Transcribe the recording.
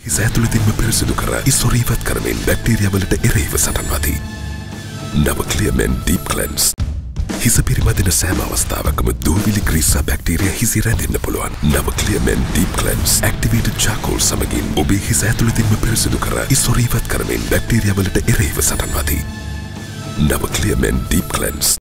හිස ඇතුළතින්ම පිරිසිදු කර ඉස්සොරීවත් කරමින් බැක්ටීරියා වලට එරෙහිව සටන් වදී. නව ක්ලියර් මෙන් ඩීප් ක්ලෙන්ස්. හිස පිරිමදින සෑම අවස්ථාවකම දූවිලි ග්‍රීස් සහ බැක්ටීරියා හිසි රැඳෙන්න පුළුවන්. නව ක්ලියර් මෙන් ඩීප් ක්ලෙන්ස් ඇක්ටිවේටඩ් චාකෝල් සමගින් ඔබේ හිස ඇතුළතින්ම පිරිසිදු කර ඉස්සොරීවත් කරමින් බැක්ටීරියා වලට එරෙහිව සටන් වදී. නව ක්ලියර් මෙන් ඩීප් ක්ලෙන්ස්.